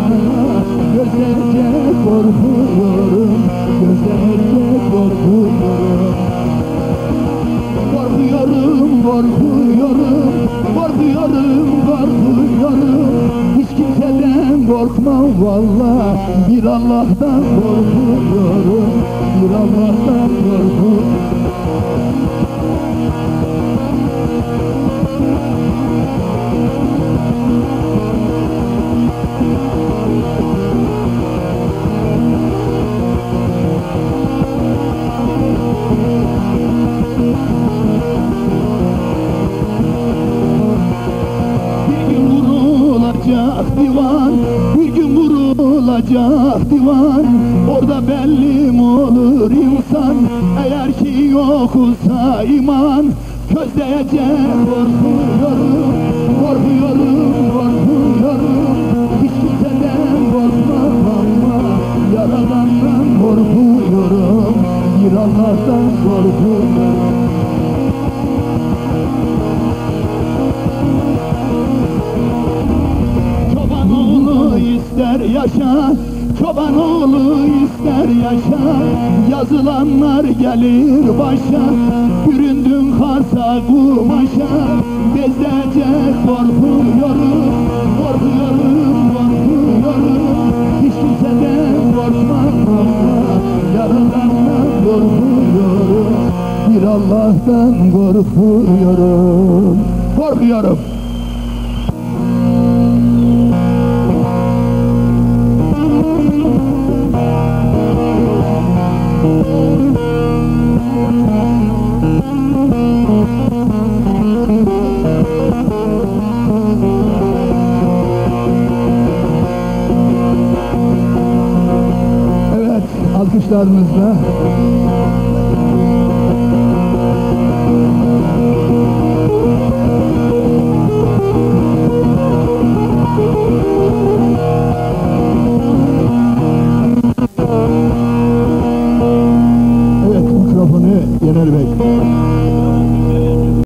gözlerce korkuyorum, gözlerce korkuyorum. Korkuyorum, korkuyorum, korkuyorum, korkuyorum. Hiç kimseden korkmam vallahi, bir Allah'tan korkuyorum, bir Allah'tan korkuyorum. Divan, bir gün vurulacak divan, orada belli mi olur insan, eğer ki yoksa iman. Közleyecek korkuyorum, korkuyorum, korkuyorum. Hiç kimseden korkmam ama Yaradan'dan korkuyorum, bir Allah'tan korkuyorum. İster yaşa, çoban oğlu ister yaşa, yazılanlar gelir başa, büründün harsa kumaşa, bezecek korkuyorum, korkuyorum, korkuyorum. Hiç kimseden korkmam ama Yaradan'dan korkuyorum, bir Allah'tan korkuyorum, korkuyorum. Evet, alkışlarınızla